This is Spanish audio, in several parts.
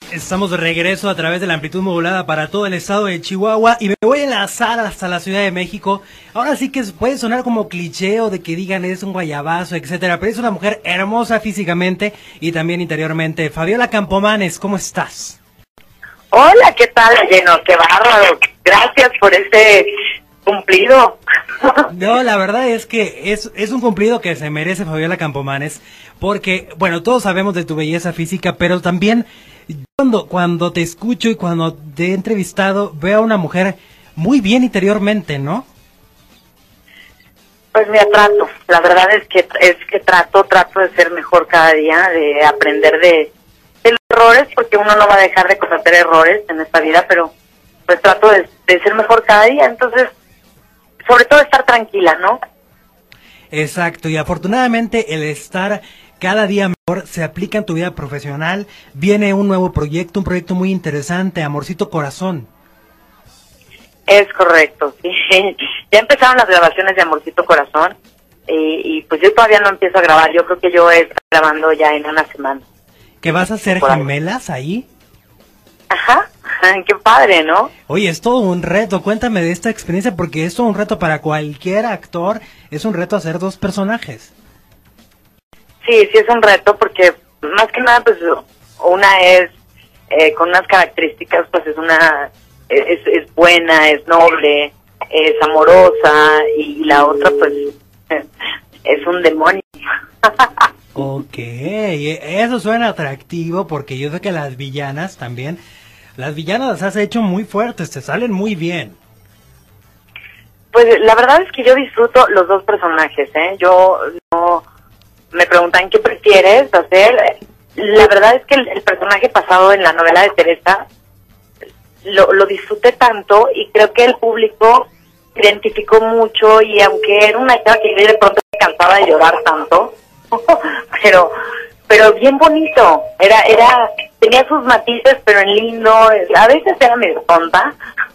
Estamos de regreso a través de la amplitud modulada para todo el estado de Chihuahua y me voy a enlazar hasta la Ciudad de México. Ahora sí que puede sonar como cliché o de que digan es un guayabazo, etcétera, pero es una mujer hermosa físicamente y también interiormente. Fabiola Campomanes, ¿cómo estás? Hola, ¿qué tal, Lleno? Qué bárbaro. Gracias por este cumplido. No, la verdad es que es un cumplido que se merece Fabiola Campomanes, porque, bueno, todos sabemos de tu belleza física, pero también cuando te escucho y cuando te he entrevistado, veo a una mujer muy bien interiormente, ¿no? Pues mira, trato. La verdad es que trato de ser mejor cada día, de aprender de los errores, porque uno no va a dejar de cometer errores en esta vida, pero pues trato de ser mejor cada día. Entonces, sobre todo estar tranquila, ¿no? Exacto, y afortunadamente el estar cada día mejor se aplica en tu vida profesional. Viene un nuevo proyecto, un proyecto muy interesante, Amorcito Corazón. Es correcto, sí. Ya empezaron las grabaciones de Amorcito Corazón y pues yo todavía no empiezo a grabar. Yo creo que yo estoy grabando ya en una semana. ¿Que vas a hacer gemelas ahí? Ajá, qué padre, ¿no? Oye, es todo un reto. Cuéntame de esta experiencia, porque es todo un reto para cualquier actor. Es un reto hacer dos personajes. Sí, es un reto porque más que nada pues una es con unas características, pues es buena, es noble, es amorosa, y la otra pues es un demonio. Ok, eso suena atractivo, porque yo sé que las villanas también, las villanas las has hecho muy fuertes, te salen muy bien. Pues la verdad es que yo disfruto los dos personajes, yo no... Me preguntan qué prefieres hacer. La verdad es que el personaje pasado en la novela de Teresa lo disfruté tanto, y creo que el público identificó mucho, y aunque era una chava que yo de pronto me cansaba de llorar tanto, pero bien bonito, tenía sus matices, pero en lindo, a veces era medio tonta.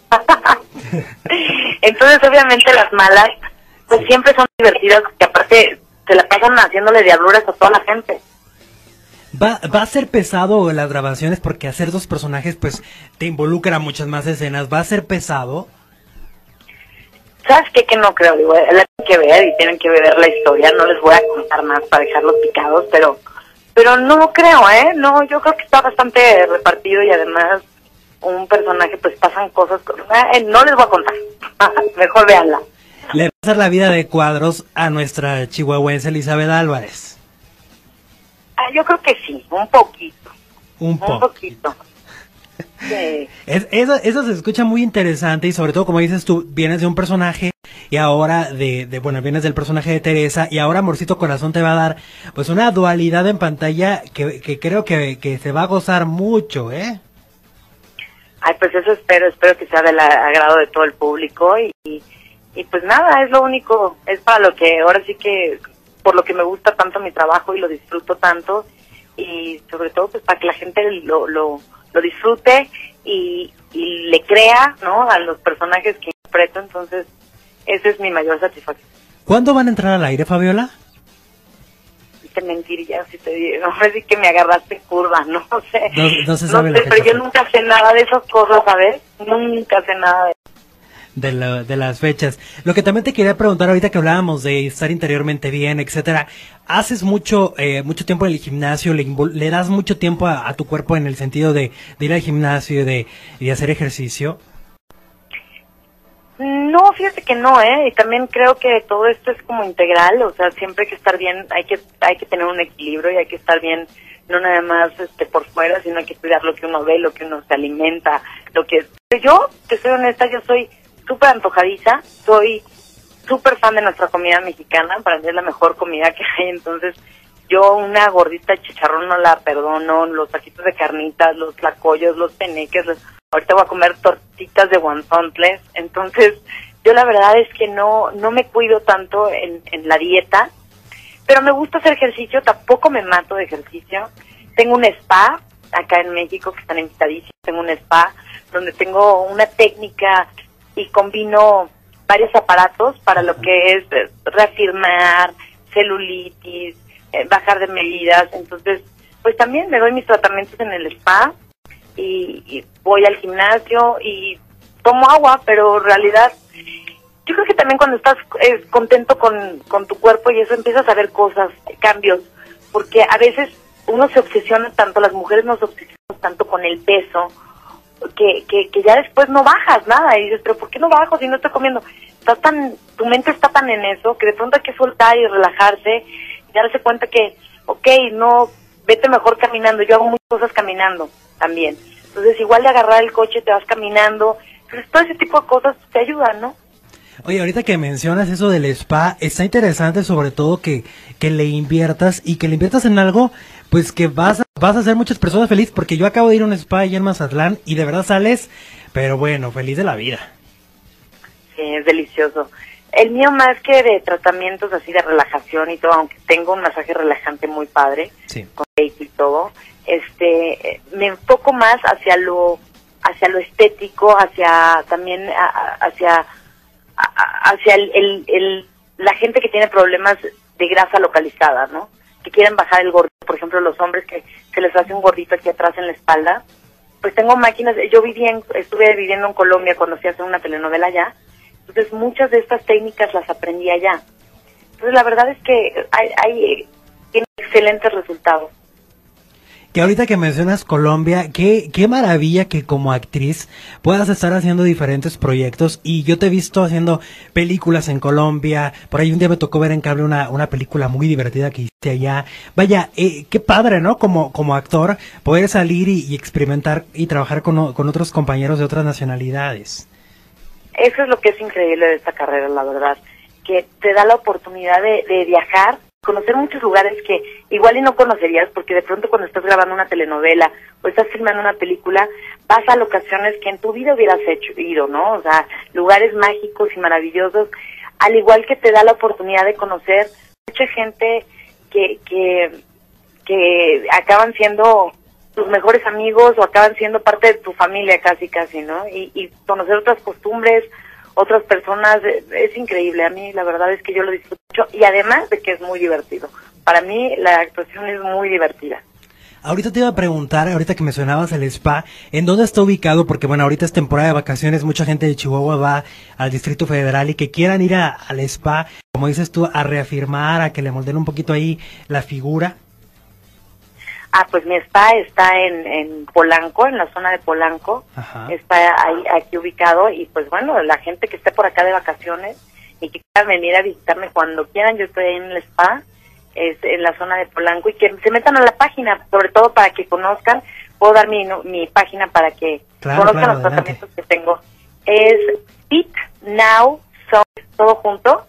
Entonces obviamente las malas pues siempre son divertidas, que aparte se la pasan haciéndole diabluras a toda la gente. Va a ser pesado las grabaciones, porque hacer dos personajes pues te involucra muchas más escenas. ¿Va a ser pesado? ¿Sabes qué? Que no creo, digo, la tienen que ver y tienen que ver la historia. No les voy a contar más para dejarlos picados, pero no creo, no, yo creo que está bastante repartido, y además un personaje pues pasan cosas, no les voy a contar. Mejor véanla. Le va a hacer la vida de cuadros a nuestra chihuahuense Elizabeth Álvarez. Yo creo que sí, un poquito. Un poquito. Sí. Eso se escucha muy interesante, y sobre todo, como dices tú, vienes de un personaje y ahora bueno, vienes del personaje de Teresa, y ahora Amorcito Corazón te va a dar pues una dualidad en pantalla que creo que se va a gozar mucho, Ay, pues eso espero que sea del agrado de todo el público, y pues nada, es lo único, es para lo que ahora sí que, por lo que me gusta tanto mi trabajo y lo disfruto tanto, y sobre todo pues para que la gente lo disfrute y le crea, ¿no?, a los personajes que interpreto. Entonces esa es mi mayor satisfacción. ¿Cuándo van a entrar al aire, Fabiola? Te mentiría si te digo, no sé si que me agarraste curva, no sé. No se sabe, no sé, pero yo nunca sé nada de esas cosas, ¿sabes? Nunca sé nada de las fechas. Lo que también te quería preguntar ahorita que hablábamos de estar interiormente bien, etcétera, ¿haces mucho tiempo en el gimnasio? ¿Le das mucho tiempo a tu cuerpo en el sentido de ir al gimnasio y de hacer ejercicio? No, fíjate que no, y también creo que todo esto es como integral, o sea, siempre hay que estar bien, hay que tener un equilibrio, y hay que estar bien, no nada más por fuera, sino hay que cuidar lo que uno ve, lo que uno se alimenta, yo, te soy honesta, yo soy súper antojadiza, soy súper fan de nuestra comida mexicana, para mí es la mejor comida que hay. Entonces yo una gordita de chicharrón no la perdono, los taquitos de carnitas, los tlacoyos, los peneques, ahorita voy a comer tortitas de guanzontles. Entonces yo la verdad es que no me cuido tanto en la dieta, pero me gusta hacer ejercicio, tampoco me mato de ejercicio. Tengo un spa acá en México que están invitadísimos, tengo un spa donde tengo una técnica y combino varios aparatos para lo que es reafirmar, celulitis, bajar de medidas. Entonces, pues también me doy mis tratamientos en el spa, y voy al gimnasio y tomo agua, pero en realidad yo creo que también cuando estás contento con tu cuerpo y eso, empiezas a ver cosas, cambios, porque a veces uno se obsesiona tanto, las mujeres nos obsesionamos tanto con el peso, que ya después no bajas nada, y dices, pero ¿por qué no bajo si no estoy comiendo? Tu mente está tan en eso, que de pronto hay que soltar y relajarse, y darse cuenta que, no, vete mejor caminando. Yo hago muchas cosas caminando también, entonces igual de agarrar el coche te vas caminando, entonces todo ese tipo de cosas te ayudan, ¿no? Oye, ahorita que mencionas eso del spa, está interesante sobre todo que le inviertas y que le inviertas en algo, pues que vas a hacer muchas personas felices, porque yo acabo de ir a un spa allá en Mazatlán y de verdad sales, pero bueno, feliz de la vida. Sí, es delicioso. El mío más que de tratamientos así de relajación y todo, aunque tengo un masaje relajante muy padre, sí, con y todo, me enfoco más hacia lo estético, hacia también hacia la gente que tiene problemas de grasa localizada, ¿no? Que quieren bajar el gordito, por ejemplo, los hombres que se les hace un gordito aquí atrás en la espalda. Pues tengo máquinas, estuve viviendo en Colombia cuando fui a hacer una telenovela allá, entonces muchas de estas técnicas las aprendí allá. Entonces la verdad es que tiene excelentes resultados. Que ahorita que mencionas Colombia, qué maravilla que como actriz puedas estar haciendo diferentes proyectos, y yo te he visto haciendo películas en Colombia. Por ahí un día me tocó ver en cable una película muy divertida que hiciste allá. Vaya, qué padre, ¿no? Como actor, poder salir y experimentar y trabajar con otros compañeros de otras nacionalidades. Eso es lo que es increíble de esta carrera, la verdad, que te da la oportunidad de viajar, conocer muchos lugares que igual y no conocerías, porque de pronto cuando estás grabando una telenovela o estás filmando una película, vas a locaciones que en tu vida hubieras ido, ¿no? O sea, lugares mágicos y maravillosos, al igual que te da la oportunidad de conocer mucha gente que acaban siendo tus mejores amigos o acaban siendo parte de tu familia casi, ¿no? Y conocer otras costumbres, otras personas, es increíble. A mí la verdad es que yo lo disfruto mucho, y además de que es muy divertido. Para mí la actuación es muy divertida. Ahorita te iba a preguntar, ahorita que mencionabas el spa, ¿en dónde está ubicado? Porque bueno, ahorita es temporada de vacaciones, mucha gente de Chihuahua va al Distrito Federal, y que quieran ir al spa, como dices tú, a reafirmar, a que le moldeen un poquito ahí la figura. Pues mi spa está en Polanco, en la zona de Polanco. Ajá. Está ahí, aquí ubicado, y pues bueno, la gente que esté por acá de vacaciones y que quieran venir a visitarme cuando quieran, yo estoy ahí en el spa, es en la zona de Polanco, y que se metan a la página, sobre todo para que conozcan. Puedo dar mi página para que conozcan los tratamientos que tengo. Es Fit Now Zone, todo junto,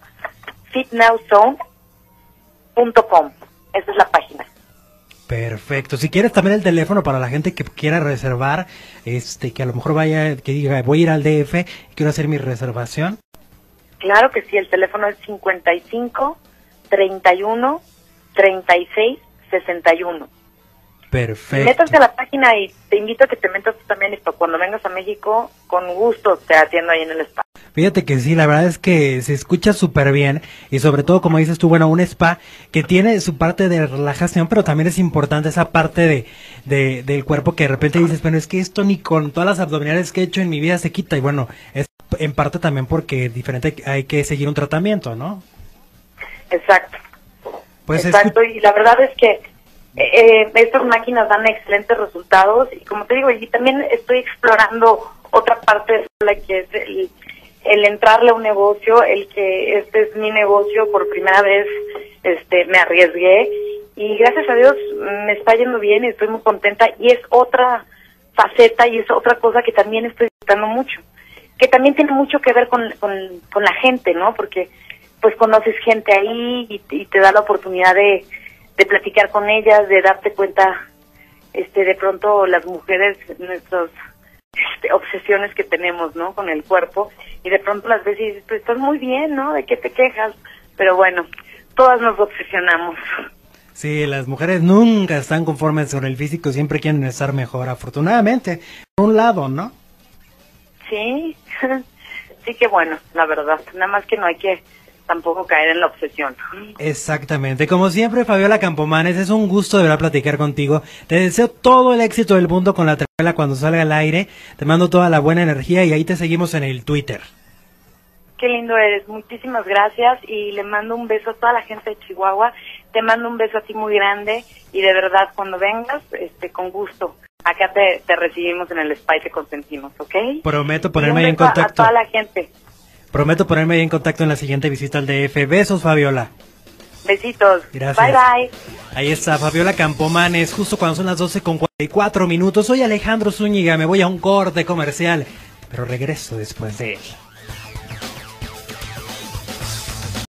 fitnowzone.com. Esa es la página. Perfecto. Si quieres también el teléfono para la gente que quiera reservar, que a lo mejor que diga, voy a ir al DF y quiero hacer mi reservación. Claro que sí, el teléfono es 55 31 36 61. Perfecto. Métanse a la página y te invito a que te metas tú también, y cuando vengas a México, con gusto te atiendo ahí en el spa. Fíjate que sí, la verdad es que se escucha súper bien, y sobre todo, como dices tú, bueno, un spa que tiene su parte de relajación, pero también es importante esa parte del cuerpo, que de repente dices, bueno, es que esto ni con todas las abdominales que he hecho en mi vida se quita, y bueno, es en parte también porque diferente hay que seguir un tratamiento, ¿no? Exacto. Pues exacto, y la verdad es que estas máquinas dan excelentes resultados, y como te digo, y también estoy explorando otra parte de la que es el entrarle a un negocio, el que este es mi negocio, por primera vez me arriesgué, y gracias a Dios me está yendo bien y estoy muy contenta, y es otra faceta y es otra cosa que también estoy disfrutando mucho, que también tiene mucho que ver con la gente, ¿no? Porque pues conoces gente ahí y te da la oportunidad de platicar con ellas, de darte cuenta, de pronto las mujeres, nuestras obsesiones que tenemos, ¿no? Con el cuerpo, y de pronto las ves y dices, pues estás muy bien, ¿no? ¿De qué te quejas? Pero bueno, todas nos obsesionamos. Sí, las mujeres nunca están conformes con el físico, siempre quieren estar mejor, afortunadamente, por un lado, ¿no? Sí, sí que bueno, la verdad, nada más que no hay que tampoco caer en la obsesión. Exactamente. Como siempre, Fabiola Campomanes, es un gusto de verdad platicar contigo. Te deseo todo el éxito del mundo con la telenovela cuando salga al aire. Te mando toda la buena energía y ahí te seguimos en el Twitter. Qué lindo eres, muchísimas gracias y le mando un beso a toda la gente de Chihuahua. Te mando un beso a ti muy grande y de verdad cuando vengas, con gusto. Acá te recibimos en el spa y te consentimos, ¿ok? Prometo ponerme ahí en contacto. A toda la gente. Prometo ponerme ahí en contacto en la siguiente visita al DF. Besos, Fabiola. Besitos. Gracias. Bye, bye. Ahí está Fabiola Campomanes, justo cuando son las 12:44. Soy Alejandro Zúñiga, me voy a un corte comercial, pero regreso después de él.